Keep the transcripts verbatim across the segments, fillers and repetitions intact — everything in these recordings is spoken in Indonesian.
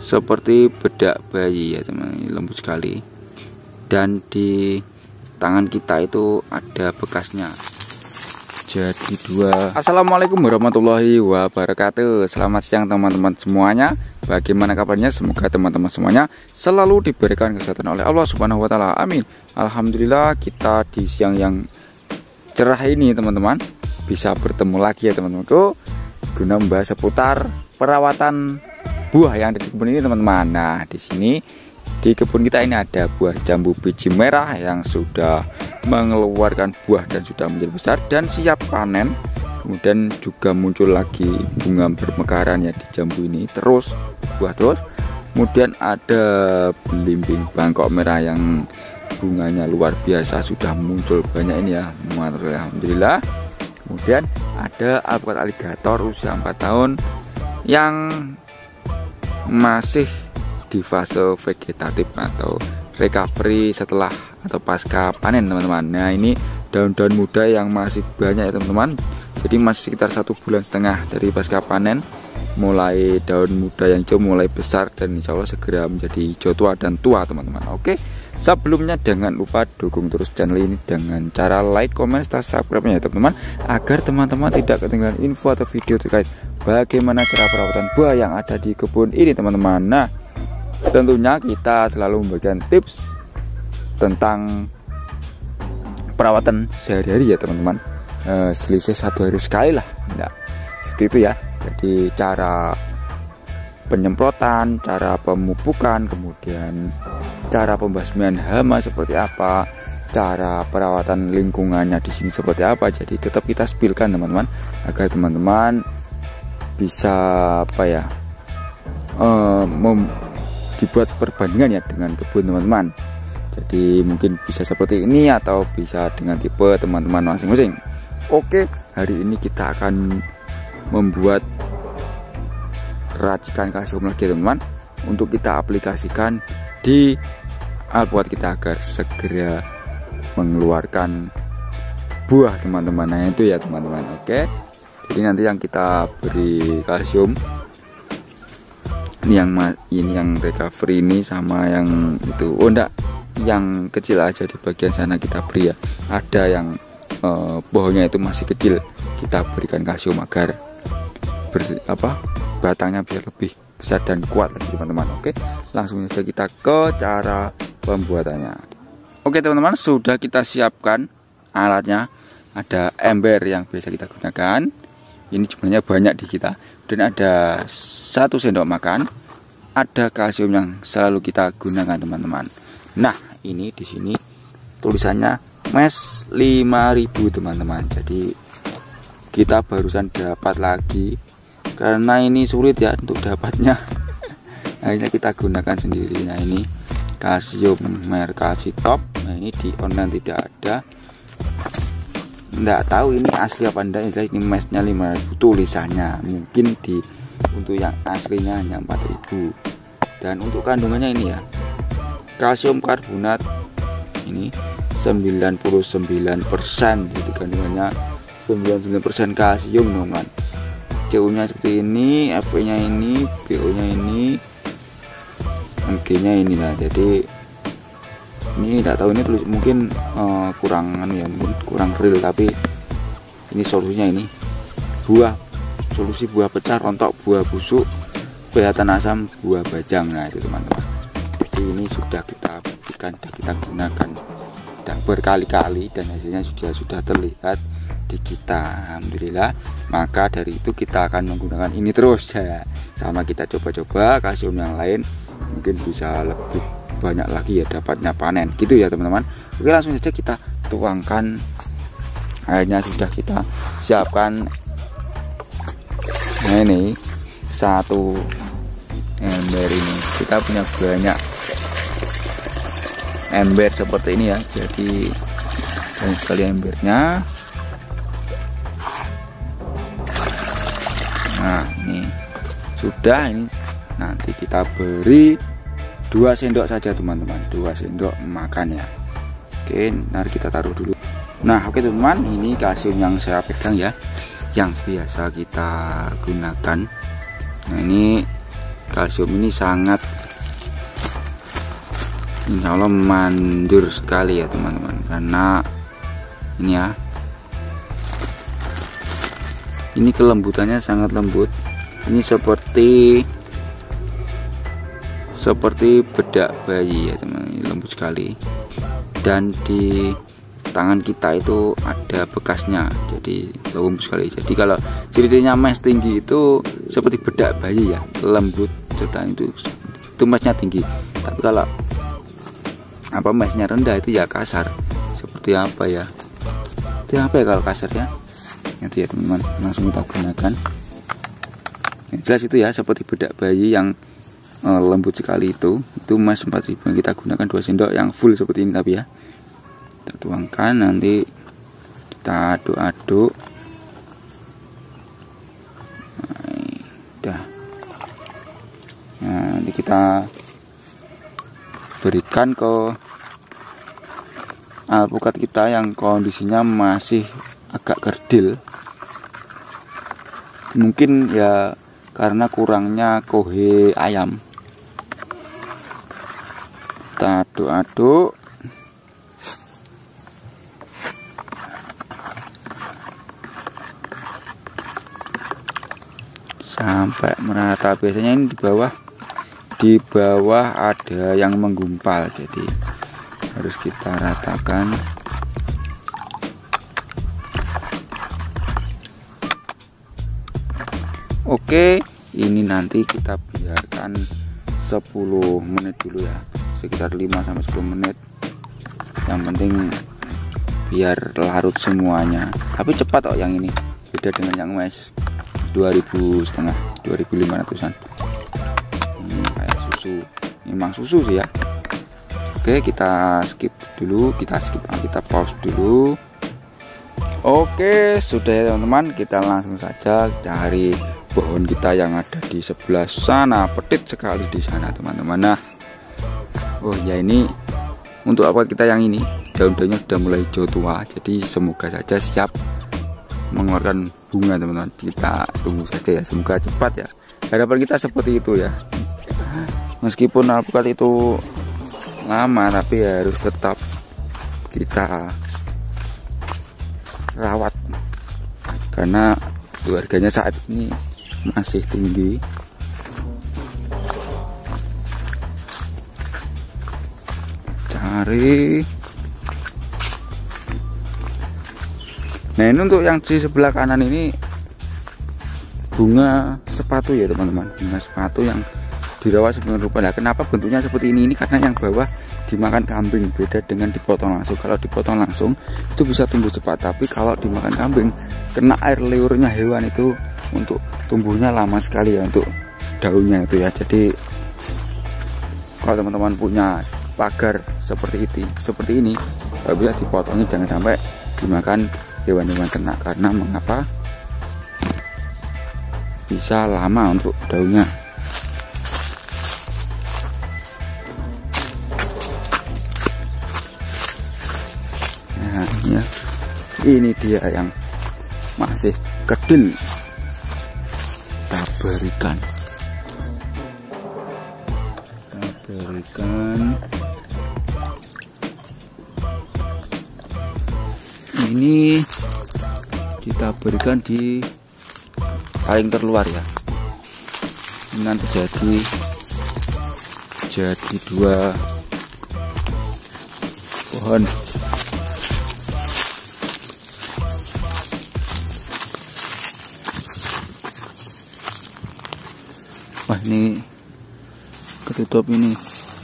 seperti bedak bayi ya teman, lembut sekali. Dan di tangan kita itu ada bekasnya. Jadi dua. Assalamualaikum warahmatullahi wabarakatuh. Selamat siang teman-teman semuanya. Bagaimana kabarnya? Semoga teman-teman semuanya selalu diberikan kesehatan oleh Allah Subhanahu wa taala. Amin. Alhamdulillah, kita di siang yang cerah ini teman-teman bisa bertemu lagi ya teman-temanku, guna membahas seputar perawatan buah yang ada di kebun ini teman-teman. Nah, di sini di kebun kita ini ada buah jambu biji merah yang sudah mengeluarkan buah dan sudah menjadi besar dan siap panen. Kemudian juga muncul lagi bunga bermekaran ya di jambu ini, terus buah terus. Kemudian ada belimbing Bangkok merah yang bunganya luar biasa, sudah muncul banyak ini ya, alhamdulillah. Kemudian ada alpukat aligator usia empat tahun yang masih di fase vegetatif atau recovery setelah atau pasca panen teman-teman. Nah, ini daun-daun muda yang masih banyak ya teman-teman. Jadi masih sekitar satu bulan setengah dari pasca panen, mulai daun muda yang hijau mulai besar dan insya Allah segera menjadi hijau tua dan tua teman-teman. Oke, sebelumnya jangan lupa dukung terus channel ini dengan cara like, comment, serta subscribe-nya ya teman-teman, agar teman-teman tidak ketinggalan info atau video terkait bagaimana cara perawatan buah yang ada di kebun ini teman-teman. Nah, tentunya kita selalu memberikan tips tentang perawatan sehari-hari ya teman-teman. E, selisih satu hari sekali lah, nah, seperti itu ya. Jadi cara penyemprotan, cara pemupukan, kemudian cara pembasmian hama seperti apa, cara perawatan lingkungannya di sini seperti apa. Jadi tetap kita spilkan teman-teman, agar teman-teman bisa apa ya, e, dibuat perbandingan ya dengan kebun teman-teman. Jadi mungkin bisa seperti ini atau bisa dengan tipe teman-teman masing-masing. Oke, hari ini kita akan membuat racikan kalsium lagi teman-teman, untuk kita aplikasikan di alpukat kita agar segera mengeluarkan buah teman-teman. Nah itu ya teman-teman. Oke, jadi nanti yang kita beri kalsium ini yang ini yang recovery ini sama yang itu, oh enggak, yang kecil aja di bagian sana kita beri ya. Ada yang eh, pohonnya itu masih kecil, kita berikan kalsium agar ber, apa batangnya biar lebih besar dan kuat lagi teman-teman. Oke, langsung saja kita ke cara pembuatannya. Oke teman-teman, sudah kita siapkan alatnya. Ada ember yang biasa kita gunakan, ini sebenarnya banyak di kita. Dan ada satu sendok makan, ada kalsium yang selalu kita gunakan teman-teman. Nah, ini di sini tulisannya mes lima ribu teman-teman. Jadi kita barusan dapat lagi, karena ini sulit ya untuk dapatnya. Akhirnya kita gunakan sendiri. Nah, ini kalsium merek Kalsitop. Nah, ini di online tidak ada. Nggak tahu ini asli apa enggak. Ini mesnya lima ribu tulisannya. Mungkin di untuk yang aslinya hanya empat ribu. Dan untuk kandungannya ini ya, kalsium karbonat ini sembilan puluh sembilan persen. Jadi kandungannya sembilan puluh sembilan persen kalsium teman-teman. C U nya seperti ini, F E nya ini, B O nya ini, M G nya ini lah. Jadi ini tidak tahu, ini tulis mungkin uh, kurang ya, mungkin kurang real, tapi ini solusinya ini buah, solusi buah pecah, rontok, buah busuk, kelihatan asam, buah bajang. Nah itu teman-teman. Jadi ini sudah kita buktikan, sudah kita gunakan dan berkali-kali, dan hasilnya sudah sudah terlihat di kita, alhamdulillah. Maka dari itu kita akan menggunakan ini terus ya. Sama kita coba-coba kalsium yang lain, mungkin bisa lebih banyak lagi ya dapatnya panen gitu ya teman-teman. Oke, langsung saja kita tuangkan. Airnya sudah kita siapkan. Nah, ini satu ember ini kita punya banyak ember seperti ini ya. Jadi banyak sekali embernya. Nah, ini sudah, ini nanti kita beri dua sendok saja teman-teman, dua sendok makan ya. Oke, mari kita taruh dulu. Nah, oke teman-teman, ini kalsium yang saya pegang ya, yang biasa kita gunakan. Nah, ini kalsium ini sangat insya Allah manjur sekali ya teman-teman, karena ini ya, ini kelembutannya sangat lembut. Ini seperti seperti bedak bayi ya teman-teman, lembut sekali. Dan di tangan kita itu ada bekasnya, jadi lembut sekali. Jadi kalau ciri-cirinya mes tinggi itu seperti bedak bayi ya, lembut serta itu itu mesnya tinggi. Tapi kalau apa mesnya rendah itu ya kasar. Seperti apa ya? Itu apa ya kalau kasar ya? Nanti ya teman-teman, langsung kita gunakan. Yang jelas itu ya, seperti bedak bayi yang uh, lembut sekali itu. Itu mas empat ribu yang kita gunakan dua sendok yang full seperti ini tapi ya. Kita tuangkan, nanti kita aduk-aduk. Nah, udah. Nah, nanti kita berikan ke alpukat kita yang kondisinya masih agak kerdil. Mungkin ya karena kurangnya kohe ayam. Kita aduk-aduk sampai merata. Biasanya ini di bawah di bawah ada yang menggumpal, jadi harus kita ratakan. Oke, ini nanti kita biarkan sepuluh menit dulu ya, sekitar lima sampai sepuluh menit. Yang penting biar larut semuanya. Tapi cepat kok yang ini, beda dengan yang mes dua ribu setengah, dua ribu lima ratusan. Ini kayak susu, ini memang susu sih ya. Oke, kita skip dulu, kita skip, kita pause dulu. Oke, sudah ya teman-teman, kita langsung saja cari pohon kita yang ada di sebelah sana. Petit sekali di sana teman-teman. Nah, oh ya, ini untuk apa kita yang ini, daun-daunnya sudah mulai hijau tua, jadi semoga saja siap mengeluarkan bunga teman-teman. Kita tunggu saja ya, semoga cepat ya. Harapan kita seperti itu ya. Meskipun alpukat itu lama, tapi harus tetap kita rawat karena harganya saat ini masih tinggi. Cari. Nah, ini untuk yang di sebelah kanan ini bunga sepatu ya teman-teman, bunga sepatu yang dirawat sebenarnya rupa. Nah, kenapa bentuknya seperti ini? Ini karena yang bawah dimakan kambing, beda dengan dipotong langsung. Kalau dipotong langsung itu bisa tumbuh cepat, tapi kalau dimakan kambing kena air liurnya hewan itu untuk tumbuhnya lama sekali ya, untuk daunnya itu ya. Jadi kalau teman-teman punya pagar seperti itu, seperti ini, kalau bisa dipotongnya, jangan sampai dimakan hewan-hewan ternak. Karena mengapa? Bisa lama untuk daunnya. Nah, ya, ini dia yang masih kerdil. Kita berikan, kita berikan. Ini kita berikan di paling terluar ya. Ini nanti jadi jadi dua pohon. Wah, ini ketutup ini.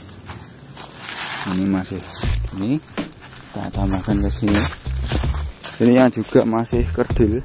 Ini masih ini. Kita tambahkan ke sini. Ini yang juga masih kerdil.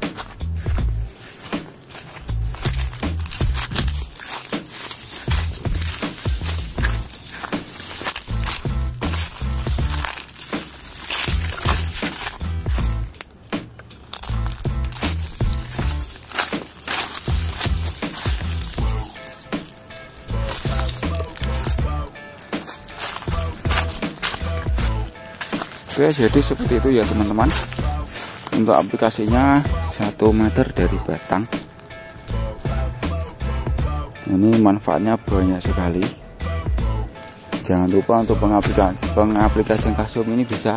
Oke, jadi seperti itu ya teman-teman. Untuk aplikasinya satu meter dari batang. Ini manfaatnya banyak sekali. Jangan lupa untuk pengaplikasian pengaplikasian kalsium ini bisa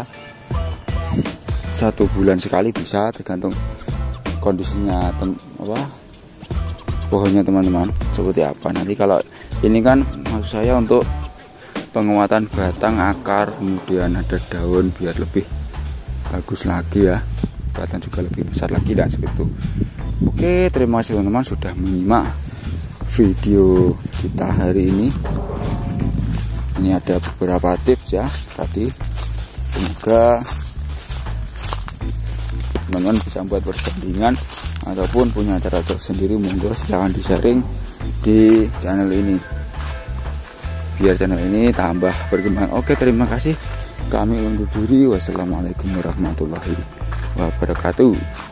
satu bulan sekali, bisa tergantung kondisinya tem apa pohonnya teman-teman seperti apa. Nanti kalau ini kan maksud saya untuk penguatan batang, akar, kemudian ada daun biar lebih bagus lagi ya, batang juga lebih besar lagi dan seperti itu. Oke, terima kasih teman-teman sudah menyimak video kita hari ini. Ini ada beberapa tips ya tadi, semoga teman-teman bisa membuat perbandingan ataupun punya cara tersendiri. Monggo silahkan di sharing di channel ini biar channel ini tambah berkembang. Oke, terima kasih, kami undur diri. Wassalamualaikum warahmatullahi wabarakatuh.